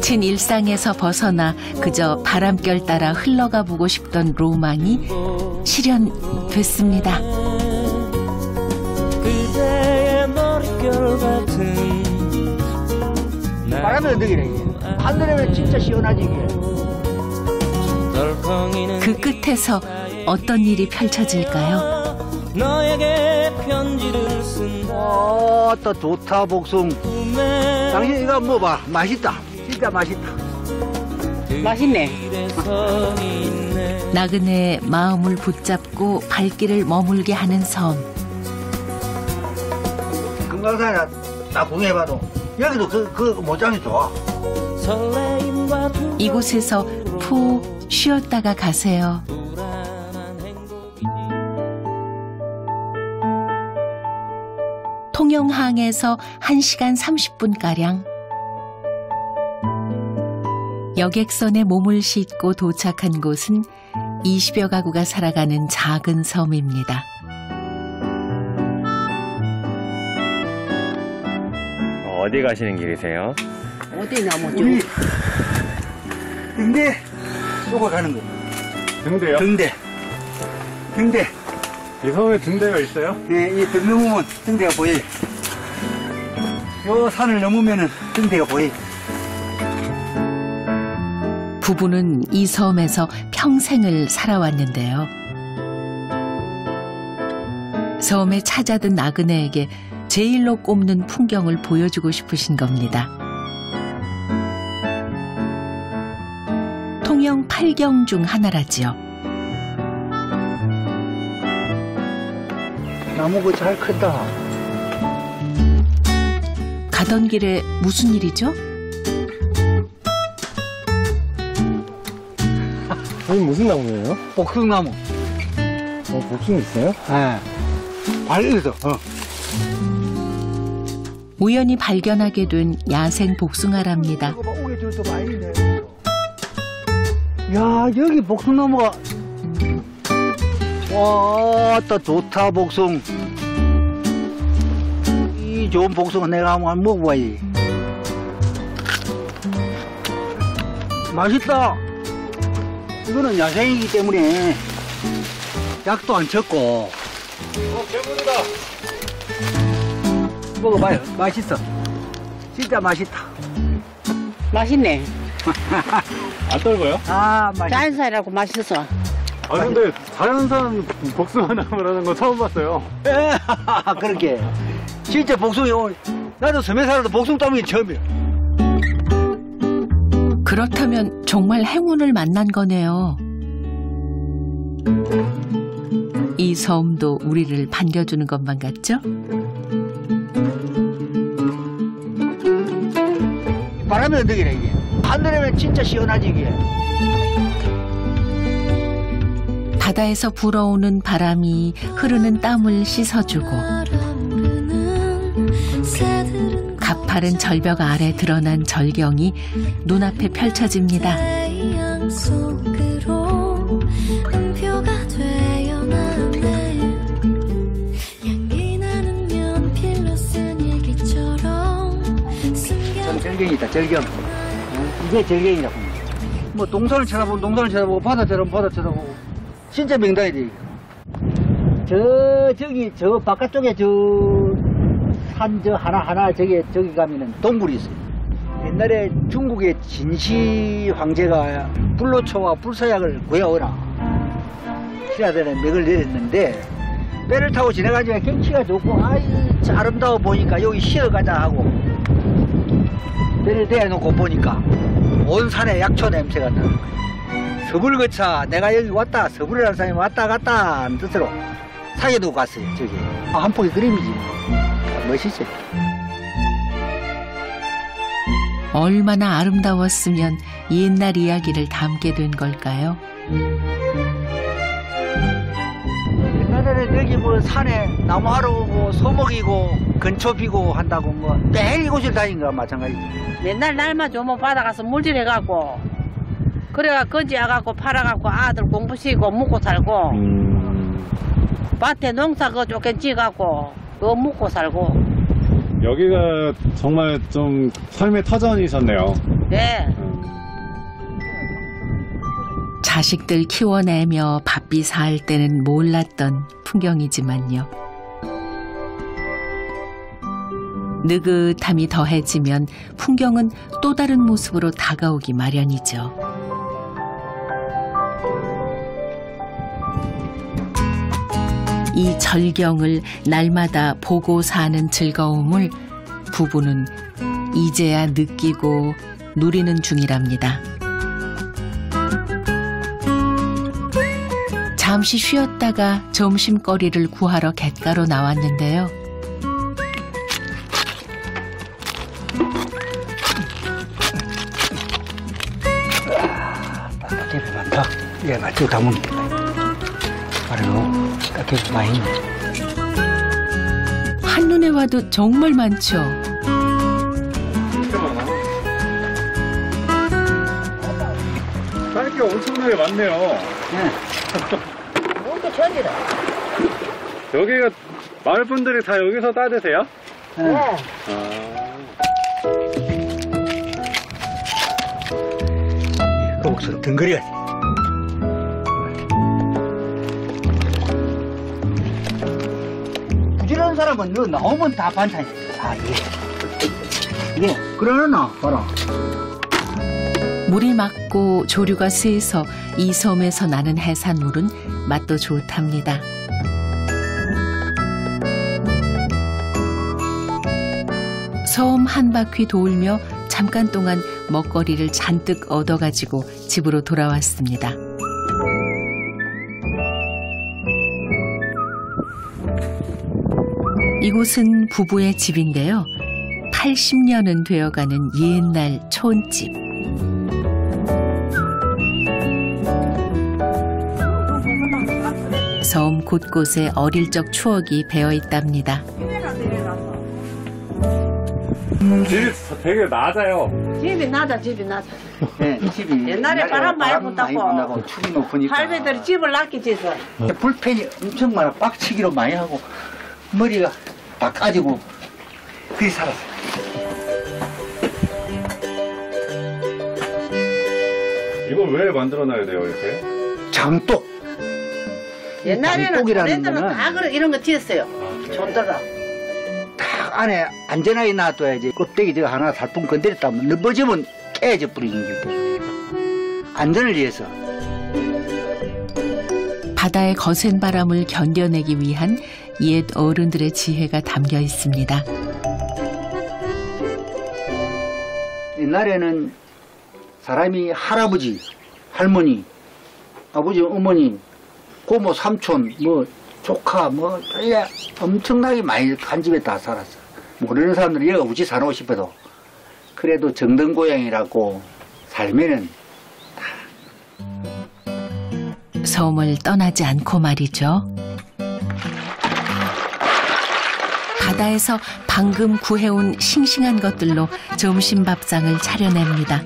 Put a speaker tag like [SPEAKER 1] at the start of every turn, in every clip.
[SPEAKER 1] 지친 일상에서 벗어나 그저 바람결 따라 흘러가 보고 싶던 로망이 실현됐습니다.
[SPEAKER 2] 바람이 어떻게 이게? 하늘에는 진짜 시원하지 이게.
[SPEAKER 1] 그 끝에서 어떤 일이 펼쳐질까요?
[SPEAKER 2] 또 좋다 복숭. 당신 이거 먹어봐. 맛있다. 진짜 맛있다.
[SPEAKER 3] 맛있네.
[SPEAKER 1] 나그네의 마음을 붙잡고 발길을 머물게 하는 섬.
[SPEAKER 2] 금강산에 딱 구경해봐도 여기도 그 모장이 좋아.
[SPEAKER 1] 이곳에서 푹 쉬었다가 가세요. 통영항에서 1시간 30분가량. 여객선에 몸을 싣고 도착한 곳은 20여 가구가 살아가는 작은 섬입니다.
[SPEAKER 4] 어디 가시는 길이세요?
[SPEAKER 3] 어디 나무
[SPEAKER 2] 우리 등대 쏘고 가는 거.
[SPEAKER 4] 등대요?
[SPEAKER 2] 등대.
[SPEAKER 4] 이 섬에 등대가 있어요?
[SPEAKER 2] 네, 이 등 넘으면 등대가 보여요. 요 산을 넘으면은 등대가 보여요.
[SPEAKER 1] 부부는 이 섬에서 평생을 살아왔는데요. 섬에 찾아든 나그네에게 제일로 꼽는 풍경을 보여주고 싶으신 겁니다. 통영 8경 중 하나라지요.
[SPEAKER 2] 나무가 잘 크다.
[SPEAKER 1] 가던 길에 무슨 일이죠?
[SPEAKER 4] 아니 무슨 나무예요?
[SPEAKER 2] 복숭나무.
[SPEAKER 4] 복숭 있어요?
[SPEAKER 2] 네. 발려서.
[SPEAKER 1] 우연히 발견하게 된 야생 복숭아랍니다.
[SPEAKER 2] 야, 여기 복숭나무가. 와, 또 좋다, 복숭. 이 좋은 복숭아 내가 한번 먹어봐야지. 맛있다. 이거는 야생이기 때문에 약도 안 쳤고.
[SPEAKER 4] 배부르다.
[SPEAKER 2] 먹어봐요. 맛있어. 진짜 맛있다.
[SPEAKER 3] 맛있네.
[SPEAKER 4] 안 떨고요?
[SPEAKER 2] 아, 맛있어.
[SPEAKER 3] 자연산이라고 맛있어.
[SPEAKER 4] 아 근데 자연산 복숭아 나무라는 거 처음 봤어요.
[SPEAKER 2] 그렇게. 진짜 복숭이 오늘 나도 섬에 살아도 복숭 따는 게 처음이야.
[SPEAKER 1] 그렇다면 정말 행운을 만난 거네요. 이 섬도 우리를 반겨주는 것만 같죠?
[SPEAKER 2] 바람이 어떻게 이게? 하늘에는 진짜 시원하지 이게.
[SPEAKER 1] 바다에서 불어오는 바람이 흐르는 땀을 씻어주고 가파른 절벽 아래 드러난 절경이 눈앞에 펼쳐집니다.
[SPEAKER 2] 절경이다, 절경. 이게 절경이라고. 뭐 동산을 쳐다보고 동산을 쳐다보고 바다 쳐다보고 바다 쳐다보고 진짜 명당이지. 저기 저 바깥쪽에 저 산 저 하나 저기 가면은 동굴이 있어요. 옛날에 중국의 진시 황제가 불로초와 불사약을 구해오라 신하들의 맥을 내렸는데 배를 타고 지나가니까 경치가 좋고 아이 아름다워 보니까 여기 쉬어가자 하고 배를 대놓고 보니까 온 산에 약초 냄새가 나는 거예요. 서불 거차 내가 여기 왔다 서불이라는 사람이 왔다 갔다 하는 뜻으로 사게도 갔어요. 저기 한 폭의 그림이지. 멋있지.
[SPEAKER 1] 얼마나 아름다웠으면 옛날 이야기를 담게 된 걸까요?
[SPEAKER 2] 옛날에는 여기 뭐 산에 나무하러 오고 소목이고 근초비고 한다고 뭐 매일 이곳을 다닌 거야 마찬가지지.
[SPEAKER 3] 맨날 날만 좋으면 바다 가서 물질해갖고 그래가 건지 와갖고 팔아갖고 아들 공부시키고 먹고 살고 밭에 농사 그거 쫓겨 찌갖고 그거 먹고 살고.
[SPEAKER 4] 여기가 정말 좀 삶의 터전이셨네요.
[SPEAKER 3] 네.
[SPEAKER 1] 자식들 키워내며 바삐 살 때는 몰랐던 풍경이지만요. 느긋함이 더해지면 풍경은 또 다른 모습으로 다가오기 마련이죠. 이 절경을 날마다 보고 사는 즐거움을 부부는 이제야 느끼고 누리는 중이랍니다. 잠시 쉬었다가 점심거리를 구하러 갯가로 나왔는데요.
[SPEAKER 2] 딱딱해 많다. 예, 맞죠, 담은 게. 바로 딱딱해 많이 있네.
[SPEAKER 1] 한눈에 봐도 정말 많죠.
[SPEAKER 4] 딸기가 엄청나게 많네요.
[SPEAKER 2] 네.
[SPEAKER 3] 물도 전이라.
[SPEAKER 4] 여기가 마을 분들이 다 여기서 따드세요?
[SPEAKER 2] 네.
[SPEAKER 4] 아.
[SPEAKER 2] 거북선 덩거리가. 부지런한 사람은 너 나오면 다 반찬이야. 아, 이게 그러나 봐라.
[SPEAKER 1] 물이 맑고 조류가 세서 이 섬에서 나는 해산물은 맛도 좋답니다. 섬 한 바퀴 돌며 잠깐 동안 먹거리를 잔뜩 얻어가지고 집으로 돌아왔습니다. 이곳은 부부의 집인데요. 80년은 되어가는 옛날 촌집. 섬 곳곳에 어릴 적 추억이 배어 있답니다.
[SPEAKER 4] 집이 되게 낮아요.
[SPEAKER 3] 집이 낮아, 집이 낮아.
[SPEAKER 2] 네, 이 집이
[SPEAKER 3] 옛날에 바람 많이 분다고
[SPEAKER 2] 축이 높으니까
[SPEAKER 3] 할배들이 집을 낮게 짓어.
[SPEAKER 2] 불펜이 엄청 많아. 빡치기로 많이 하고 머리가 다 까지고 그리 살았어요.
[SPEAKER 4] 이걸 왜 만들어놔야 돼요, 이렇게?
[SPEAKER 2] 장독.
[SPEAKER 3] 옛날에는
[SPEAKER 2] 장독이라는
[SPEAKER 3] 애들은
[SPEAKER 2] 거는
[SPEAKER 3] 다 이런 거 지었어요. 좋더라.
[SPEAKER 2] 딱 안에 안전하게 놔둬야지. 껍데기 저거 하나 살뿐 건드렸다면 넘어지면 깨져 버리는 거예요. 안전을 위해서.
[SPEAKER 1] 바다의 거센 바람을 견뎌내기 위한 옛 어른들의 지혜가 담겨 있습니다.
[SPEAKER 2] 옛날에는 사람이 할아버지, 할머니, 아버지, 어머니, 고모, 삼촌, 뭐 조카, 뭐 이게 엄청나게 많이 한 집에 다 살았어. 모르는 사람들이 여기가 우지 살고 싶어도 그래도 정등고향이라고 살면은
[SPEAKER 1] 섬을 떠나지 않고 말이죠. 바다에서 방금 구해온 싱싱한 것들로 점심 밥상을 차려냅니다.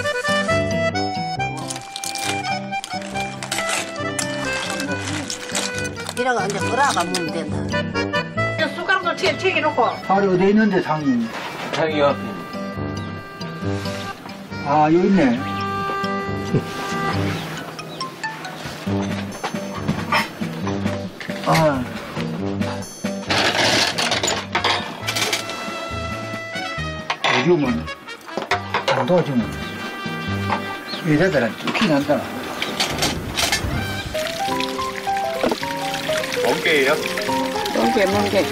[SPEAKER 3] 이래가 이제 걸어가 먹으면 된다. 숟가락도 챙겨놓고.
[SPEAKER 2] 살이 어디 있는데 상이?
[SPEAKER 5] 상이 앞에.
[SPEAKER 2] 아, 여기 있네. 아. 요즘은 안 도와주면 여자들은 쫓기 난다.
[SPEAKER 4] 멍게예요?
[SPEAKER 3] 멍게.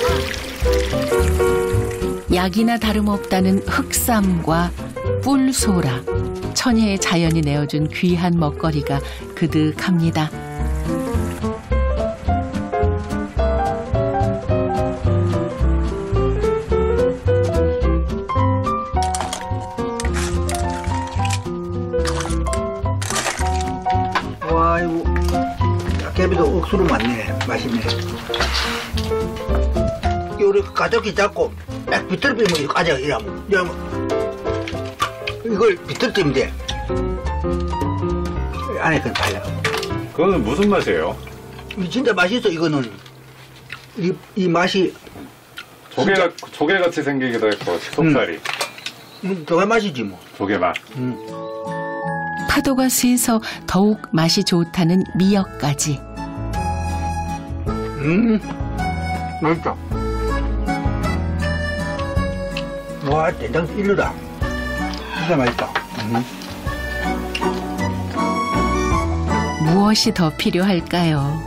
[SPEAKER 1] 약이나 다름없다는 흑삼과 뿔소라, 천혜의 자연이 내어준 귀한 먹거리가 그득합니다.
[SPEAKER 2] 와, 이거 깨비도 억수로 많네. 맛있네. 우리 가족이 잡고 딱 비틀비면 이거 가져 이러면 이걸 비틀뜨면 돼. 안에 건 달라.
[SPEAKER 4] 그거는 무슨 맛이에요?
[SPEAKER 2] 이 진짜 맛있어. 이거는 이 맛이
[SPEAKER 4] 조개같이 생기기도 했고, 속살이.
[SPEAKER 2] 정말 맛이지 뭐.
[SPEAKER 4] 조개맛.
[SPEAKER 1] 파도가 세서 더욱 맛이 좋다는 미역까지.
[SPEAKER 2] 맛있다. 와, 된장 일루다. 진짜 맛있다.
[SPEAKER 1] 무엇이 더 필요할까요?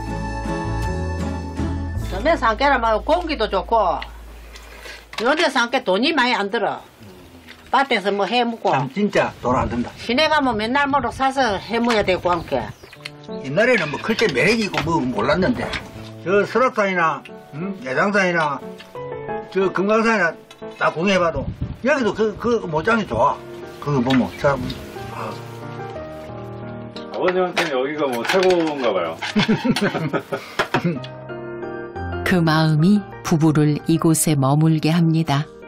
[SPEAKER 3] 섬에 산게라 말고 공기도 좋고 요새 산게 돈이 많이 안 들어. 밭에서 뭐 해먹고
[SPEAKER 2] 참 진짜 돈 안 든다.
[SPEAKER 3] 시내 가면 맨날 뭐로 사서 해먹어야 되고 함께.
[SPEAKER 2] 옛날에는 뭐 클때 매력이 있고 뭐 몰랐는데 저 설악산이나 예장산이나 저 금강산이나 다 구경해봐도 여기도 그 모장이 좋아. 그거 보면 참.
[SPEAKER 4] 아버님한테는 여기가 뭐 최고인가 봐요.
[SPEAKER 1] 그 마음이 부부를 이곳에 머물게 합니다.